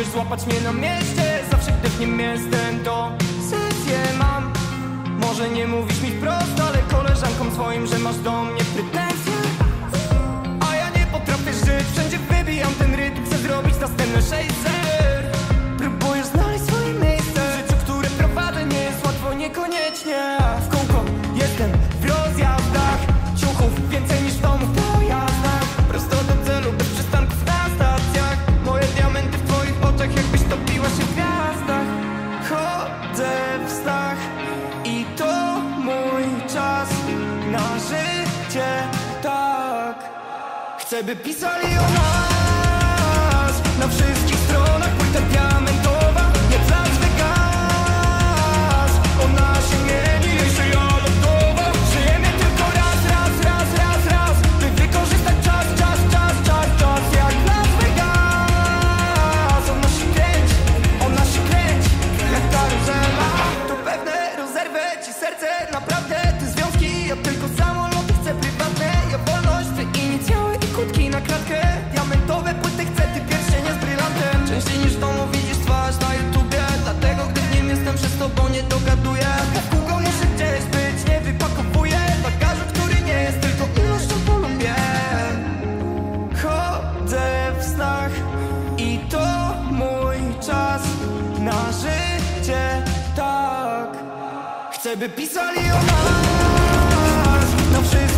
Próbujesz złapać mnie na mieście, zawsze gdy w nim jestem, to sesję mam. Może nie mówisz mi wprost, ale koleżankom swoim, że masz do mnie pretensje. A ja nie potrafię żyć, wszędzie wybijam ten rytm, chcę zrobić następne 6-0. Próbujesz znaleźć swoje miejsce w życiu, które prowadzę, nie jest łatwo, niekoniecznie. W kółko jestem w rozjazdach, ciuchów więcej niż w domu, to ja znam. Prosto do celu, bez przystanków na stacjach. Moje diamenty w twoich oczach, jakbyś topiła się w gwiazdach. Chodzę w snach i to mój czas na życie, tak. Chcę, by pisali o nas na wszystkich stronach, płyta diamentowa, jak Las Vegas. Ona się mieni, jej szyja lodowa. Żyjemy tylko raz, by wykorzystać czas, jak Las Vegas. Ona się kręci, jak karuzela. To pewne rozerwę ci serce, naprawdę. Te związki, ja tylko samoloty chcę prywatne. Ja wolność, ty inicjały i kłódki na klatkę. Diamentowe płyty chcę, ty pierścienie z brylantem. Częściej niż w domu widzisz twarz na YouTubie, dlatego gdy w nim jestem, przez tobą nie dogaduję. Ja w kółko muszę gdzieś być, nie wypakowuję bagażu, który nie jest tylko ilością, co lubię. Chodzę w snach i to mój czas na życie, tak. Chcę, by pisali o nas na wszystkich